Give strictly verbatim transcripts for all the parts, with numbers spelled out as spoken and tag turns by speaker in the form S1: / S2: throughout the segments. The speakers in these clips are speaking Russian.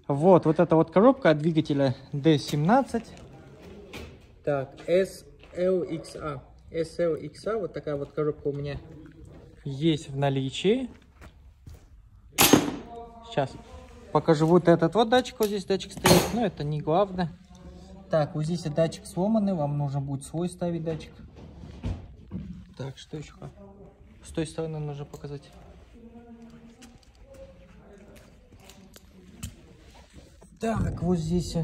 S1: Вот, вот эта вот коробка от двигателя ди семнадцать. Так, эс эл икс эй. эс эл икс эй, вот такая вот коробка у меня есть в наличии. Сейчас покажу вот этот вот датчик. Вот здесь датчик стоит, но это не главное. Так, вот здесь датчик сломанный, вам нужно будет свой ставить датчик. Так, что еще? С той стороны нужно показать. Так, вот здесь.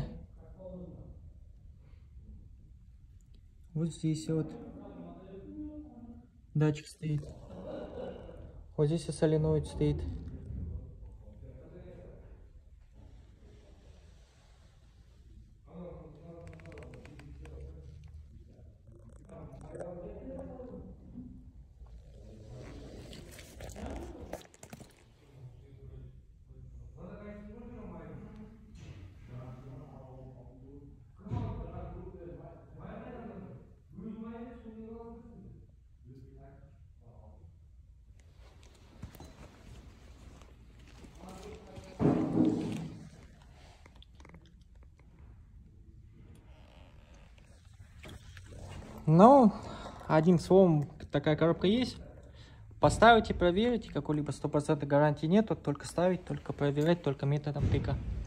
S1: Вот здесь вот датчик стоит. Вот здесь и соленоид стоит. Ну, одним словом, такая коробка есть. Поставите, проверите, какой-либо стопроцентной гарантии нет, только ставить, только проверять, только методом тыка.